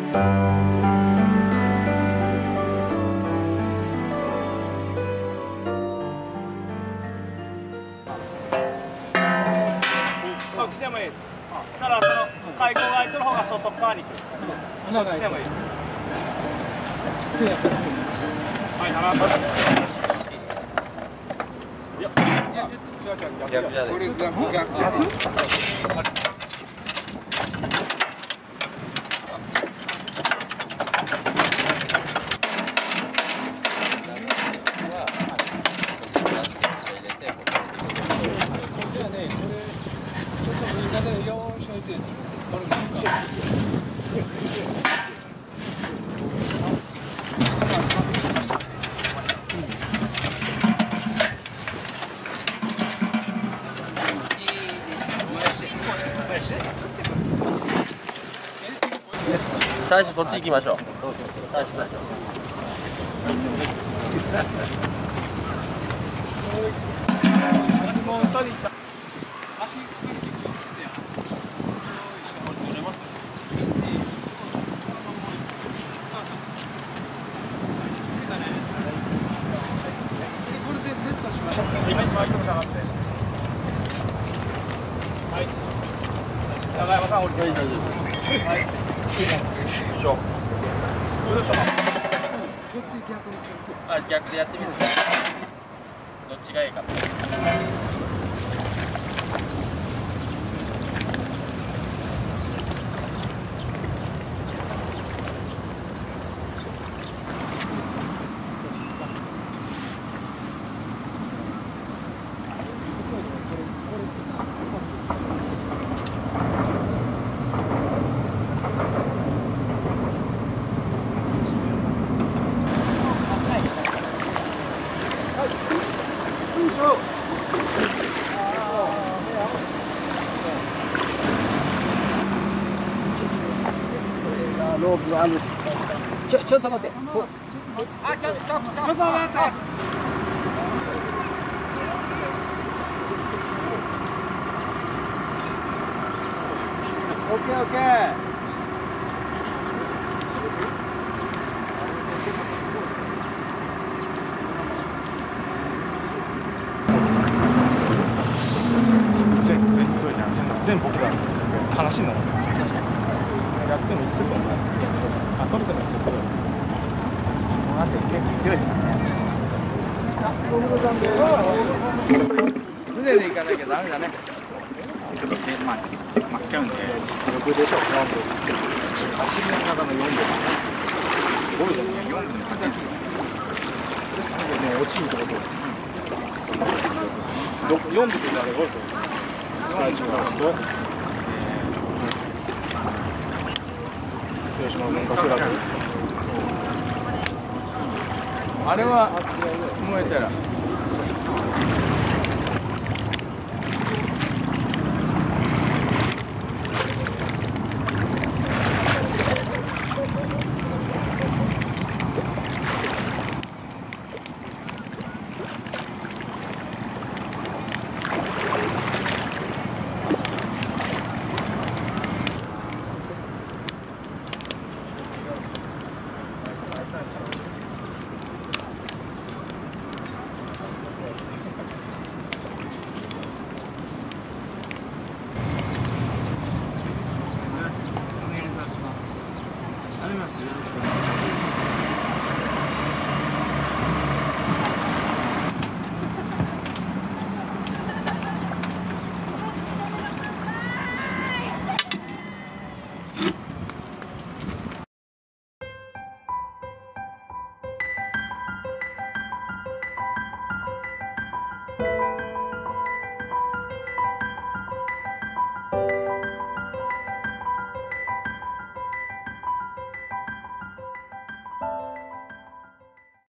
こっちでもいいです。だからその開口が開いてる方が外側に来る。こっちでもいいです。はい、離さいや、逆じゃない。これ逆。 大使そっち行きましょう。大使大使。 もう2人いた。足滑り気をつけてや。これでセットしましょう。今一番下がって。はい。長山さん降りて。はい。 しょ。 あ、逆でやってみる。どっちがいいか。 ロープがある。ちょっと待って。あ、ちょっと待って。オッケーオッケー。 全部僕ら話になるんですよ。やってもいいですよ。あ、取れてもいいですよ。なんて結構強いですね。船で行かなきゃダメだね。まあ、負けちゃうんで、実力でしょ。8分の中の4分。5分じゃない、4分で勝てるんですよ。もう落ちるってこと。4分でなら5分。広島の柏倉あれは燃えたら。ありますよ。